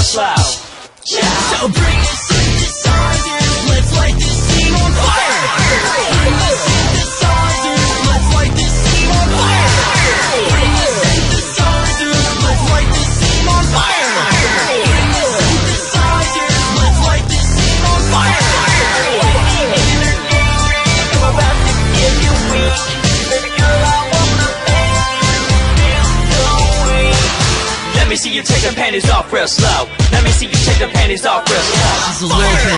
slow. So bring the synthesizers, let's light this scene on fire. Bring the synthesizers, let's light this scene on fire. Bring the synthesizers, let's light this scene on fire. Bring the synthesizers, let's light this scene on fire. I'm about to give you weak. Baby girl, I wanna make you feel so weak. Let me see you take the panties off real slow. Let me see you take the panties off real slow.